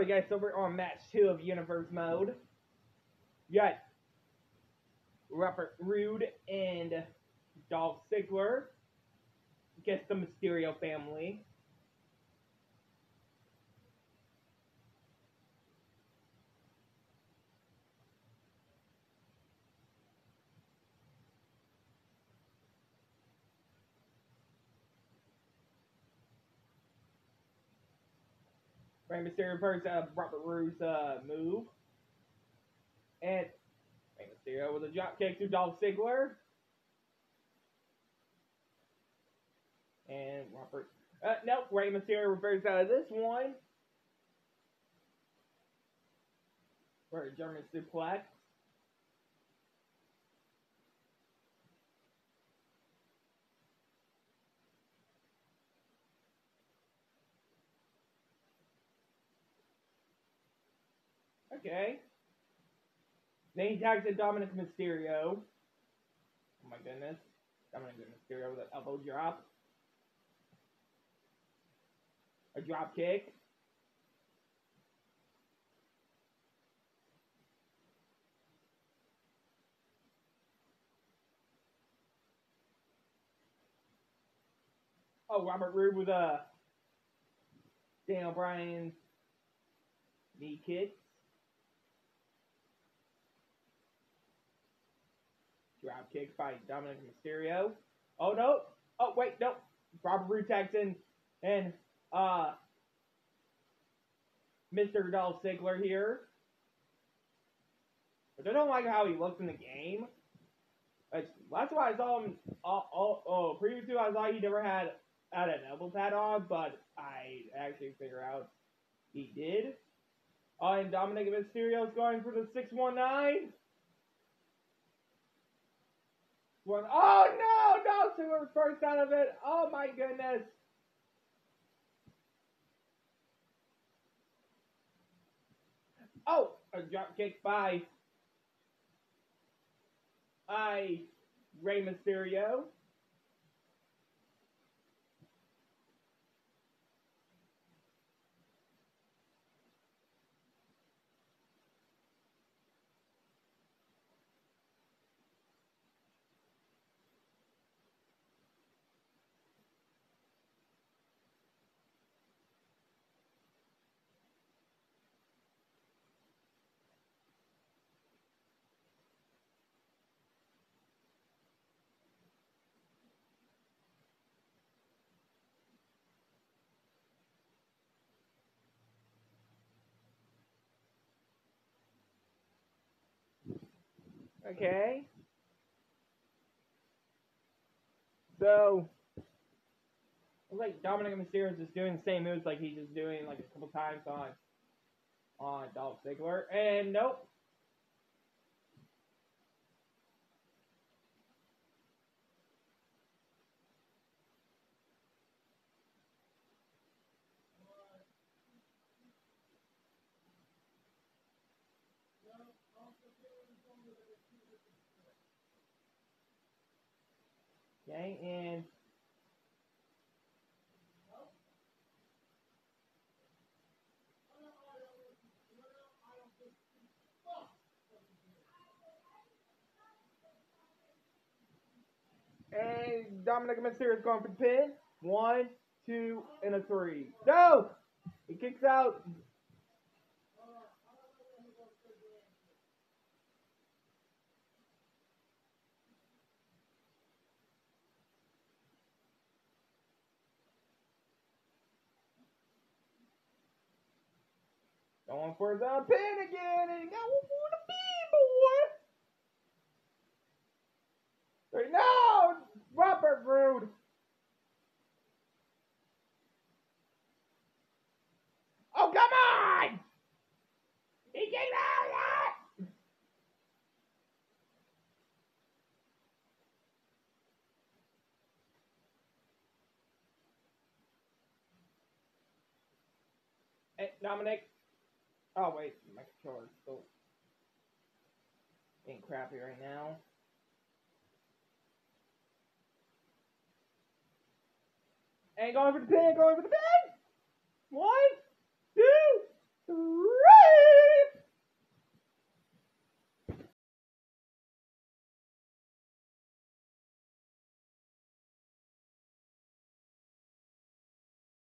Alright guys, so we're on match 2 of Universe Mode. You got Robert Roode and Dolph Ziggler against the Mysterio family. Rey Mysterio versus Robert Roode's move. And Rey Mysterio with a drop kick to Dolph Ziggler. And Robert... nope, Rey Mysterio reverses out of this one. For a German suplex. Okay. Then he tags in Dominic Mysterio. Oh my goodness. Dominic Mysterio with an elbow drop. A drop kick. Oh, Robert Roode with a Daniel Bryan's knee kick. Drop kick by Dominic Mysterio. Oh no! Oh wait, no! Robert Roode tags in and Mr. Dolph Ziggler here. Which I don't like how he looks in the game. That's why I saw him previously I thought he never had an elbow pad on, but I actually figured out he did. And Dominic Mysterio is going for the 619. Oh no! Dolph Ziggler first out of it. Oh my goodness. Oh, a drop kick by Rey Mysterio. Okay. So, it's like Dominic Mysterio is just doing the same moves like he's just doing like a couple times on Dolph Ziggler. And nope. Okay, and Dominic Mysterio is going for the pin. 1, 2, and a 3. No! He kicks out. Going for the pin again, and he got one for the pin, boy. No! Robert Roode. Oh, come on! He came out! Hey, Dominic. Oh, wait. My controller's still being crappy right now. And going for the pin, going for the pin! 1,